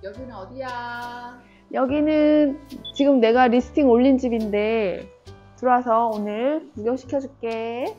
여기는 어디야? 여기는 지금 내가 리스팅 올린 집인데 들어와서 오늘 구경시켜줄게.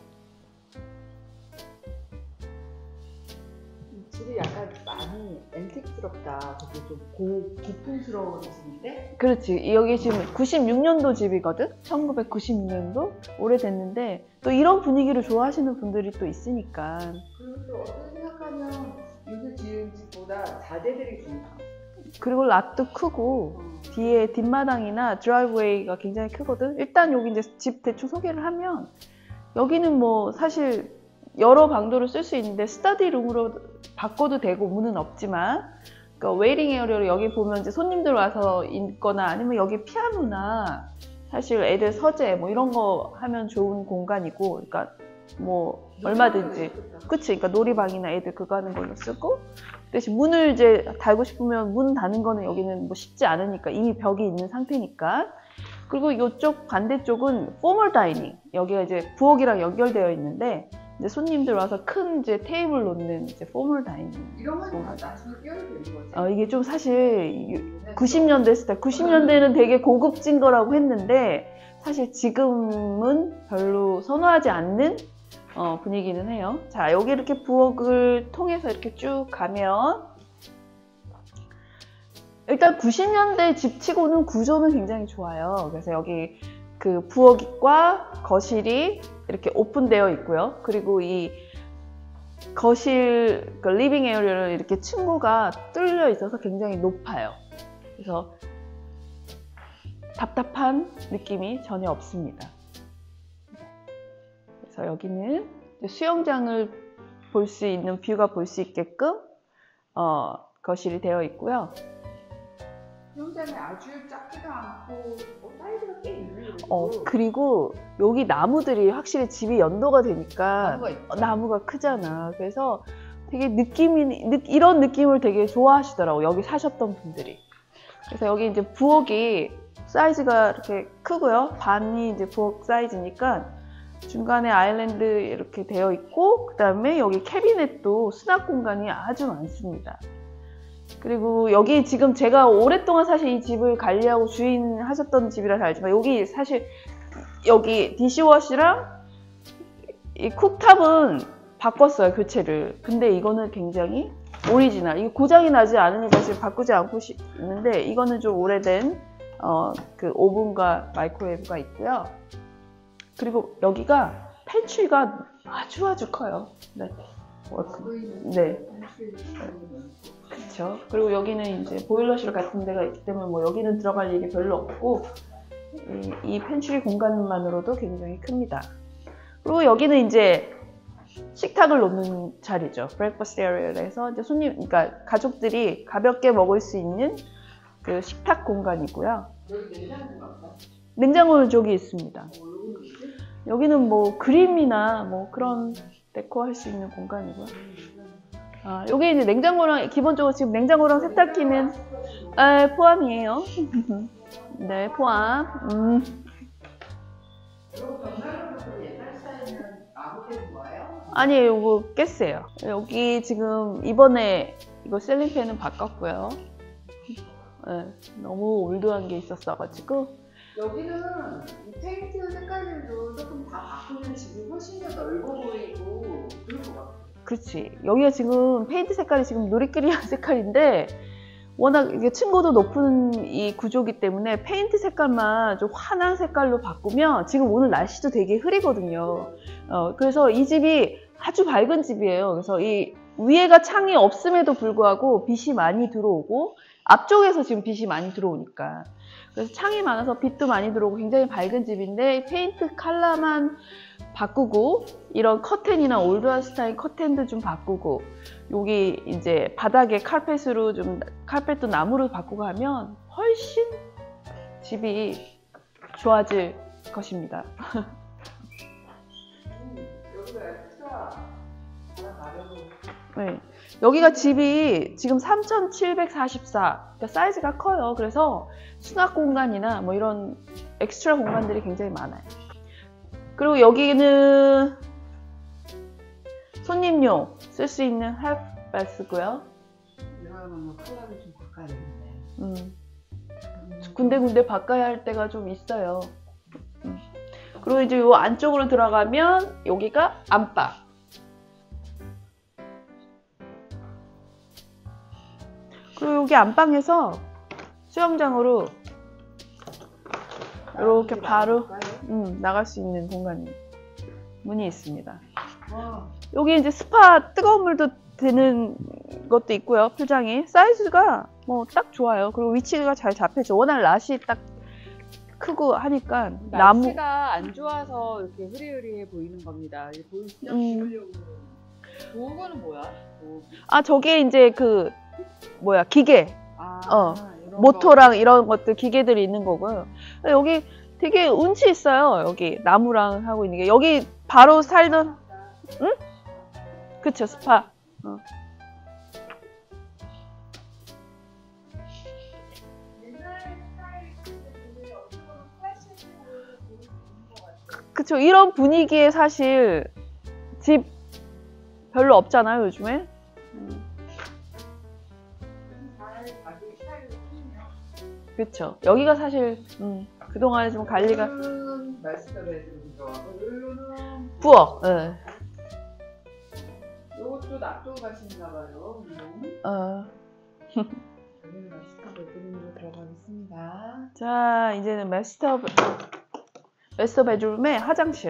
집이 약간 많이 앤틱스럽다. 되게 좀 고풍스러운 집인데? 그렇지. 여기 지금 96년도 집이거든? 1996년도? 오래됐는데 또 이런 분위기를 좋아하시는 분들이 또 있으니까. 그리고 또 어떻게 생각하면 요새 지은 집보다 자재들이 좋다. 그리고 랏도 크고 뒤에 뒷마당이나 드라이브웨이가 굉장히 크거든. 일단 여기 이제 집 대충 소개를 하면 여기는 뭐 사실 여러 방도를 쓸 수 있는데 스터디룸으로 바꿔도 되고 문은 없지만, 그러니까 웨이팅 에어리어로 여기 보면 이제 손님들 와서 있거나 아니면 여기 피아노나 사실 애들 서재 뭐 이런 거 하면 좋은 공간이고, 그러니까 뭐 얼마든지, 그치? 그러니까 놀이방이나 애들 그거 하는 걸로 쓰고, 대신 문을 이제 달고 싶으면 문 다는 거는 여기는 뭐 쉽지 않으니까 이미 벽이 있는 상태니까. 그리고 이쪽 반대쪽은 포멀 다이닝, 여기가 이제 부엌이랑 연결되어 있는데 이제 손님들 와서 큰 이제 테이블 놓는 이제 포멀 다이닝. 이런 건 다 나중에 끼워도 되는 거지? 이게 좀 사실 90년대 스타일, 90년대는 되게 고급진 거라고 했는데 사실 지금은 별로 선호하지 않는 분위기는 해요. 자, 여기 이렇게 부엌을 통해서 이렇게 쭉 가면 일단 90년대 집치고는 구조는 굉장히 좋아요. 그래서 여기 그 부엌과 거실이 이렇게 오픈되어 있고요. 그리고 이 거실, 그 리빙 에어리어는 이렇게 층고가 뚫려 있어서 굉장히 높아요. 그래서 답답한 느낌이 전혀 없습니다. 그래서 여기는 수영장을 볼 수 있는 뷰가 볼 수 있게끔 거실이 되어 있고요. 수영장이 아주 작지도 않고 사이즈가 꽤 있네요. 그리고 여기 나무들이 확실히 집이 연도가 되니까 나무가 크잖아. 그래서 되게 이런 느낌을 되게 좋아하시더라고, 여기 사셨던 분들이. 그래서 여기 이제 부엌이 사이즈가 이렇게 크고요. 반이 이제 부엌 사이즈니까 중간에 아일랜드 이렇게 되어 있고, 그 다음에 여기 캐비넷도 수납 공간이 아주 많습니다. 그리고 여기 지금 제가 오랫동안 사실 이 집을 관리하고 주인하셨던 집이라서 알지만 여기 사실 여기 디시워시랑 이 쿡탑은 바꿨어요, 교체를. 근데 이거는 굉장히 오리지널, 이게 고장이 나지 않으니까 지금 바꾸지 않고 있는데, 이거는 좀 오래된 그 오븐과 마이크로웨이브가 있고요. 그리고 여기가 팬트리가 아주 커요. 네. 네. 그렇죠. 그리고 여기는 이제 보일러실 같은 데가 있기 때문에 뭐 여기는 들어갈 일이 별로 없고, 이 팬트리 공간만으로도 굉장히 큽니다. 그리고 여기는 이제 식탁을 놓는 자리죠. 브렉퍼스트 에리어에서 이제 그러니까 가족들이 가볍게 먹을 수 있는 그 식탁 공간이고요. 여기 냉장고가 없나? 냉장고는 저기 있습니다. 여기는 뭐 그림이나 뭐 그런 데코 할 수 있는 공간이고요. 여기 이제 냉장고랑, 기본적으로 지금 냉장고랑 세탁기는 포함이에요. 네, 포함. 그리고 벽난로도 옛날 스타일은 나무 깨는 거예요? 아니에요, 이거 깼어요. 여기 지금 이번에 이거 셀링팬은 바꿨고요. 네, 너무 올드한 게 있었어가지고. 여기는 이 페인트 색깔들도 조금 다 바꾸면 집이 훨씬 더 넓어 보이고 그럴 것 같아요. 그렇지. 여기가 지금 페인트 색깔이 지금 누리끼리한 색깔인데 워낙 이게 층고도 높은 이 구조기 때문에 페인트 색깔만 좀 환한 색깔로 바꾸면, 지금 오늘 날씨도 되게 흐리거든요. 그래서 이 집이 아주 밝은 집이에요. 그래서 이 위에가 창이 없음에도 불구하고 빛이 많이 들어오고, 앞쪽에서 지금 빛이 많이 들어오니까, 그래서 창이 많아서 빛도 많이 들어오고 굉장히 밝은 집인데, 페인트 컬러만 바꾸고 이런 커튼이나 올드한 스타일 커튼도 좀 바꾸고, 여기 이제 바닥에 카펫으로 좀, 카펫도 나무로 바꾸고 하면 훨씬 집이 좋아질 것입니다. 여기가 엑스트라 바람 마련으로. 네. 여기가 집이 지금 3744, 그러니까 사이즈가 커요. 그래서 수납 공간이나 뭐 이런 엑스트라 공간들이 굉장히 많아요. 그리고 여기는 손님용 쓸 수 있는 핫바스고요. 이거는 컬러를 좀 바꿔야 되겠네. 군데군데 바꿔야 할 때가 좀 있어요. 그리고 이제 요 안쪽으로 들어가면 여기가 안방. 그리고 여기 안방에서 수영장으로 이렇게 바로 나갈 수 있는 공간이 문이 있습니다. 와. 여기 이제 스파 뜨거운 물도 되는 것도 있고요. 풀장이 사이즈가 뭐 딱 좋아요. 그리고 위치가 잘 잡혀져. 워낙 낫이 딱 크고 하니까 나무. 날씨가 안 좋아서 이렇게 흐리흐리해 보이는 겁니다. 이게 보이시죠? 도구는 뭐야? 아 저게 이제 그 뭐야 기계. 아, 이런 모터랑 이런 것들 기계들이 있는 거고요. 여기 되게 운치 있어요. 여기 나무랑 하고 있는 게 여기 바로 살던 응? 그쵸 스파. 그쵸 이런 분위기에 사실 집 별로 없잖아요 요즘에. 그쵸 여기가 사실 그동안에 좀 관리가 마스터 베드룸 들어가고 여기는 부엌. 네. 요것도 납도 가시나 봐요. 여기는 마스터 베드룸으로 들어가겠습니다. 자 이제는 마스터 베드룸의 화장실.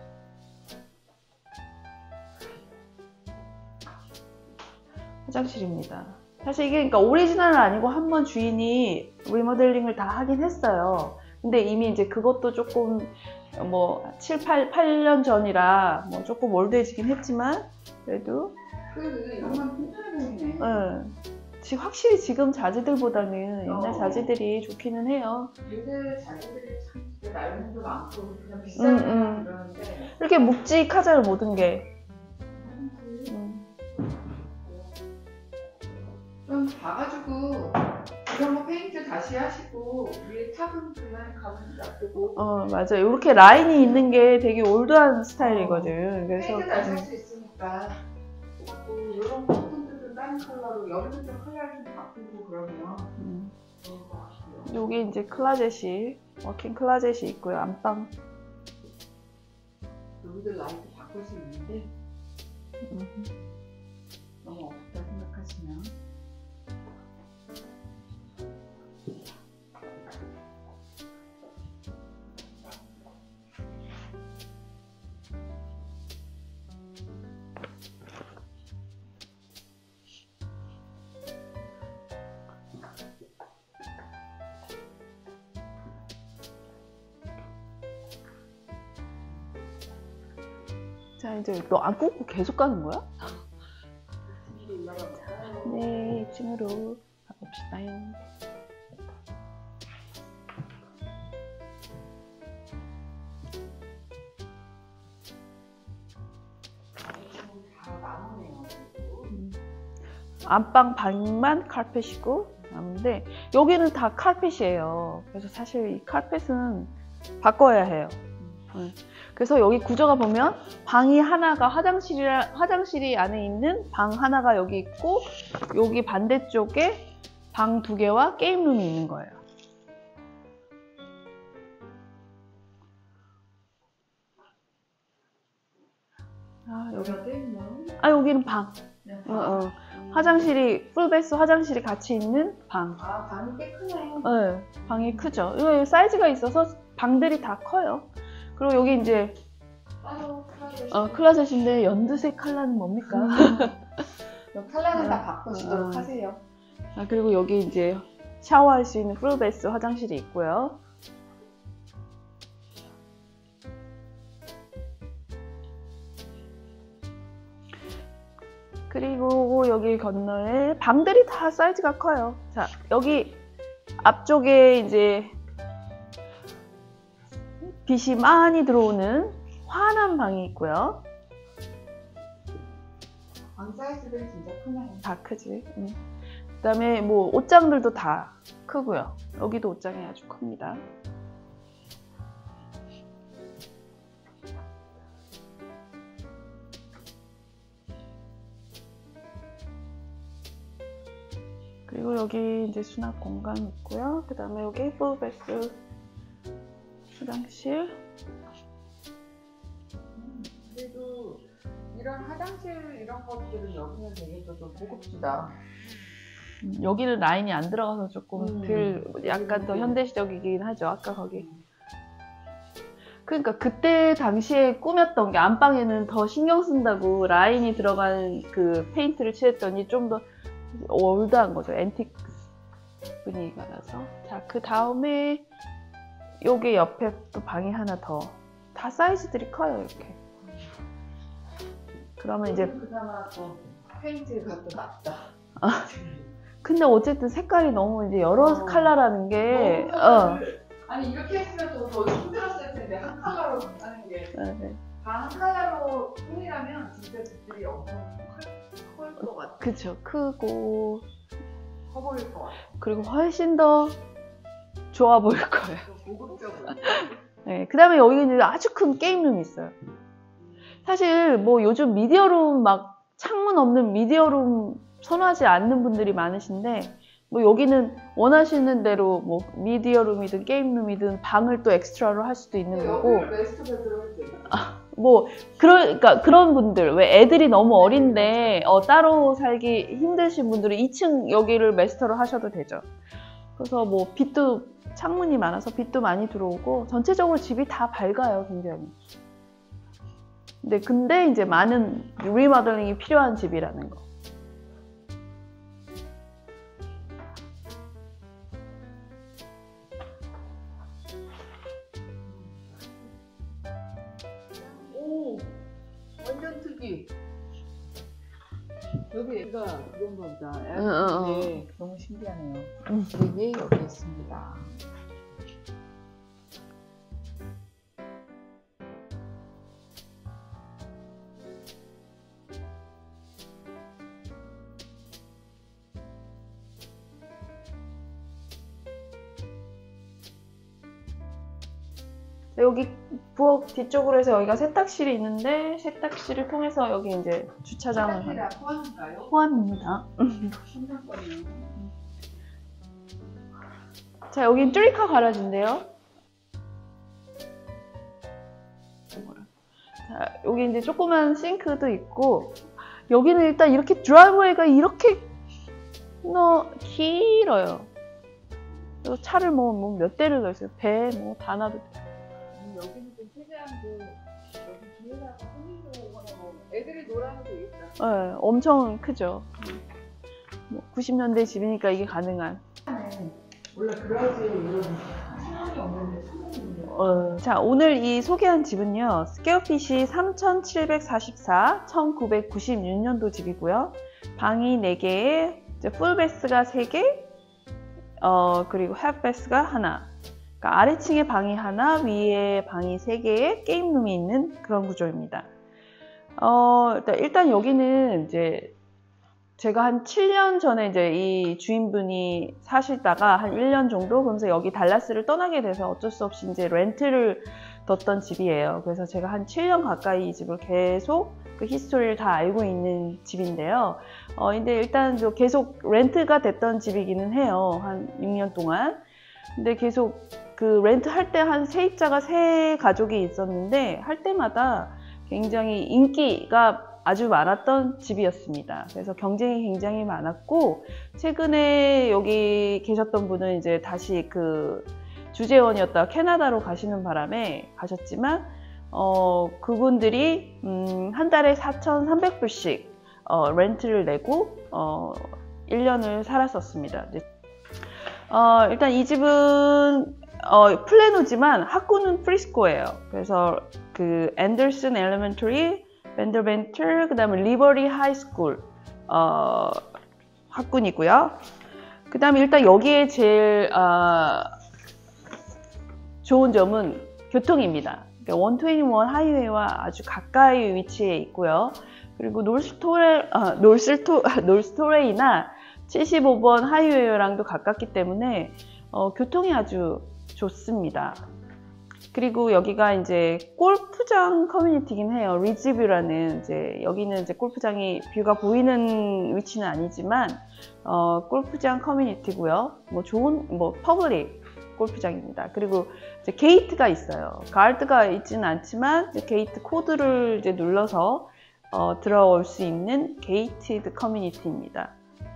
화장실입니다. 사실 이게 그러니까 오리지널은 아니고 한번 주인이 리모델링을 다 하긴 했어요. 근데 이미 이제 그것도 조금 뭐 8년 전이라 뭐 조금 올드해지긴 했지만 그래도 이런 건 괜찮아 보이네. 지금 확실히 지금 자재들보다는 옛날 자재들이 좋기는 해요. 요새 자기들이 참 날림도 많고 그냥 비싸면 그러는데 이렇게 묵직하잖아요 모든 게. 좀 봐가지고 이런 거 페인트 다시 하시고 위에 탑은 그냥 가면 놔두고 맞아요. 이렇게 라인이 있는 게 되게 올드한 스타일이거든. 그래서 페인트 다시 할 수 있으니까 이런 부분들도 다른 컬러로 여기도 좀 컬러를 좀 바꾸고 그러면 좋을 것 같아요. 여기 이제 클라젯이 워킹 클라젯이 있고요. 안방. 여기도 라이트 바꿀 수 있는데 너무 없다 생각하시면 자 이제 너 안 꽂고 계속 가는 거야? 뒤로 올라가볼까요? 네 2층으로 가봅시다요. 다 나무네요. 안방 방만 카펫이고 남은데 여기는 다 카펫이에요. 그래서 사실 이 카펫은 바꿔야 해요. 그래서 여기 구조가 보면 방이 하나가 화장실이 안에 있는 방 하나가 여기 있고 여기 반대쪽에 방 2개와 게임룸이 있는 거예요. 여기는 방. 화장실이 풀베스 화장실이 같이 있는 방. 방이 꽤 크네요. 네, 방이 크죠. 이거 사이즈가 있어서 방들이 다 커요. 그리고 여기 이제 클라젯인데 연두색 컬러는 뭡니까? 컬러는 다 바꾸시도록 하세요. 그리고 여기 이제 샤워할 수 있는 풀베스 화장실이 있고요. 그리고 여기 건너에 방들이 다 사이즈가 커요. 자, 여기 앞쪽에 이제 빛이 많이 들어오는 환한 방이 있고요. 방 사이즈는 진짜 크네요. 다 크지. 그 다음에 뭐 옷장들도 다 크고요. 여기도 옷장이 아주 큽니다. 그리고 여기 이제 수납 공간 있고요. 그 다음에 여기 풀베스 화장실. 그래도 이런 화장실 이런 것들은 여기는 되게 좀 고급지다. 여기는 라인이 안 들어가서 조금 덜 약간 더 현대적이긴 하죠. 아까 거기. 그러니까 그때 당시에 꾸몄던 게 안방에는 더 신경 쓴다고 라인이 들어간 그 페인트를 칠했더니 좀 더 올드한 거죠. 앤틱 분위기가 나서. 자, 그 다음에 여기 옆에 또 방이 하나 더. 다 사이즈들이 커요, 이렇게. 그러면 이제 그나마 또 페인트가 또 낫다. 근데 어쨌든 색깔이 너무 이제 여러 컬러라는 게 아니 이렇게 했으면 더 힘들었을 텐데 한 컬러로 하는 게. 네. 다 한 컬러로 뿐이라면 진짜 집들이 엄청 클 것 같아. 그쵸. 크고 커 보일 것 같아. 그리고 훨씬 더 좋아 보일 거예요. 고급적으로. 네. 그 다음에 여기는 아주 큰 게임룸이 있어요. 사실 뭐 요즘 미디어룸 막 창문 없는 미디어룸 선호하지 않는 분들이 많으신데 뭐 여기는 원하시는 대로 뭐 미디어룸이든 게임룸이든 방을 또 엑스트라로 할 수도 있는 거고. 여기를 메스트 베드로 할 수 있어. 뭐 그러니까 그런 분들 왜 애들이 너무 어린데 따로 살기 힘드신 분들은 2층 여기를 메스터로 하셔도 되죠. 그래서 뭐 빛도 창문이 많아서 빛도 많이 들어오고 전체적으로 집이 다 밝아요, 굉장히. 근데 이제 많은 리모델링이 필요한 집이라는 거. 오, 완전 특이. 여기가 그건가 보다. 네, 너무 신기하네요. 이게 여기 있습니다. 여기 부엌 뒤쪽으로 해서 여기가 세탁실이 있는데 세탁실을 통해서 여기 이제 주차장을 화장실이 포함인가요? 포함입니다. 신상권이요. 자, 여긴 뚜리카 가라지인데요. 자, 여기 이제 조그만 싱크도 있고 여기는 일단 이렇게 드라이브웨이가 이렇게 길어요. 그리고 차를 뭐 몇 대를 넣었어요. 배 뭐 다 놔도 돼요. 여기는 좀 최대한 여기 뒤에다가 손님들 오거나 뭐 애들이 놀아도 되겠다. 네, 엄청 크죠. 뭐 90년대 집이니까 이게 가능한. 원래 그러지 이런 상황이 없는데 자, 오늘 이 소개한 집은요. 스퀘어핏이 3,744, 1996년도 집이고요. 방이 4개에 풀베스가 3개, 그리고 핫베스가 하나. 그러니까 아래층에 방이 하나, 위에 방이 3개의 게임룸이 있는 그런 구조입니다. 일단 여기는 이제 제가 한 7년 전에 이제 이 주인분이 사시다가 한 1년 정도 그러면서 여기 달라스를 떠나게 돼서 어쩔 수 없이 이제 렌트를 뒀던 집이에요. 그래서 제가 한 7년 가까이 이 집을 계속 그 히스토리를 다 알고 있는 집인데요. 근데 일단 계속 렌트가 됐던 집이기는 해요. 한 6년 동안. 근데 계속 그 렌트 할 때 한 세입자가 3가족이 있었는데 할 때마다 굉장히 인기가 아주 많았던 집이었습니다. 그래서 경쟁이 굉장히 많았고 최근에 여기 계셨던 분은 이제 다시 그 주재원이었다가 캐나다로 가시는 바람에 가셨지만 그분들이 한 달에 4,300불씩 렌트를 내고 1년을 살았었습니다. 일단 이 집은 플래노지만 학구는 프리스코예요. 그래서 그 앤더슨 엘리멘터리, 밴더벤틀, 그 다음에 리버리 하이스쿨 학군이고요. 그 다음에 일단 여기에 제일 좋은 점은 교통입니다. 그러니까 121 하이웨이와 아주 가까이 위치해 있고요. 그리고 놀스토레이나 75번 하이웨이랑도 가깝기 때문에 교통이 아주 좋습니다. 그리고 여기가 이제 골프장 커뮤니티긴 해요. 리즈뷰라는 이제 여기는 이제 골프장이 뷰가 보이는 위치는 아니지만 골프장 커뮤니티고요. 뭐 좋은 뭐 퍼블릭 골프장입니다. 그리고 이제 게이트가 있어요. 가드가 있지는 않지만 이제 게이트 코드를 이제 눌러서 들어올 수 있는 게이티드 커뮤니티입니다.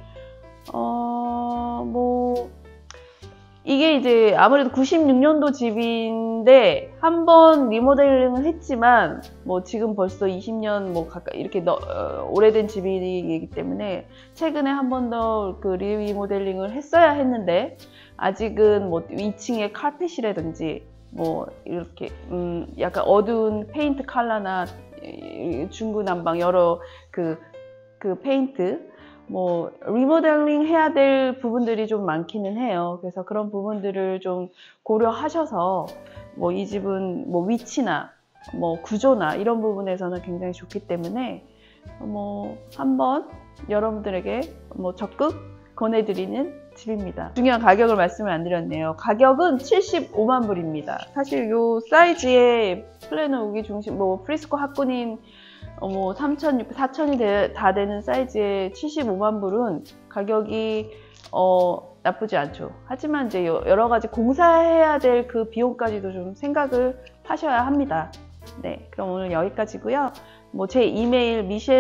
뭐 이게 이제 아무래도 96년도 집인데 한번 리모델링을 했지만 뭐 지금 벌써 20년 뭐 가까이 이렇게 오래된 집이기 때문에 최근에 한 번 더 그 리모델링을 했어야 했는데 아직은 뭐 2층에 카펫이라든지 뭐 이렇게 약간 어두운 페인트 컬러나 중구난방 여러 그 페인트 뭐 리모델링 해야 될 부분들이 좀 많기는 해요. 그래서 그런 부분들을 좀 고려하셔서 뭐 이 집은 뭐 위치나 뭐 구조나 이런 부분에서는 굉장히 좋기 때문에 뭐 한번 여러분들에게 뭐 적극 권해드리는 집입니다. 중요한 가격을 말씀을 안 드렸네요. 가격은 75만 불입니다. 사실 요 사이즈의 플래너 우기 중심 뭐 프리스코 학군인 뭐 3,600, 4,000이 다 되는 사이즈의 75만 불은 가격이 나쁘지 않죠. 하지만 이제 여러 가지 공사해야 될 그 비용까지도 좀 생각을 하셔야 합니다. 네, 그럼 오늘 여기까지고요. 뭐 제 이메일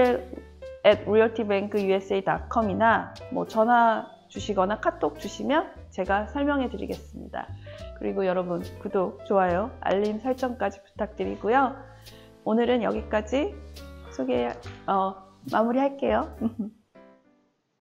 michelle@realtybankusa.com이나 뭐 전화 주시거나 카톡 주시면 제가 설명해 드리겠습니다. 그리고 여러분 구독, 좋아요, 알림 설정까지 부탁드리고요. 오늘은 여기까지 마무리할게요.